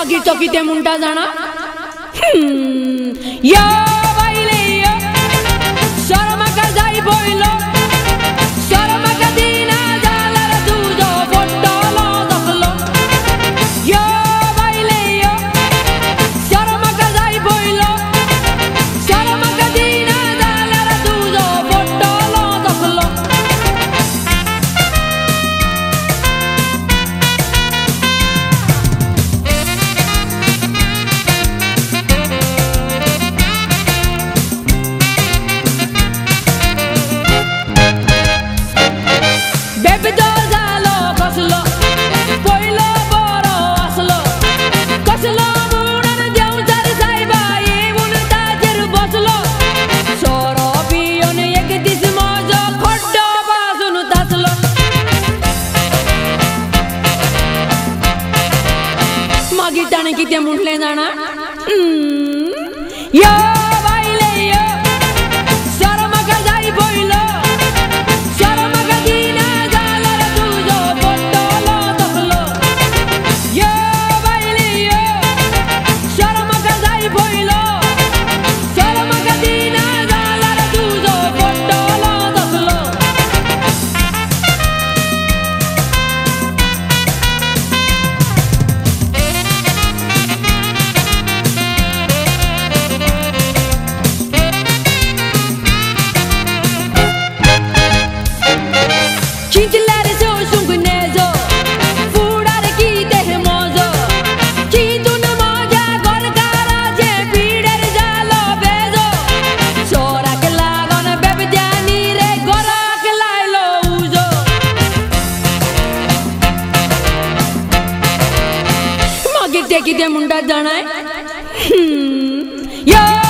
मागीर तो किते मुंडा जाना या बाईले या शर्मा का जाई बोइलो शर्मा का दीना जाला तुझो फोटोलो दखलो या बाईले या शर्मा का जाई बोइलो शर्मा का दीना जाला तुझो फोटोलो दखलो Bebdo zalo koslo poilo boro aslo koslo munan jau jar saiba evun tajer boslo soro pion ek dis mojo khoddo basun taslo magi tane kite mundle jana yo baile yo sharma ka jai boilo sharma ka dina Cintilere se osungu nezo Fudare ki tehe mozo Ki tun moja gorgara je pidere jalo bezo Sora ke lagon bebjani re gora ke lailo uzo Magir te kite munda jana hai Yo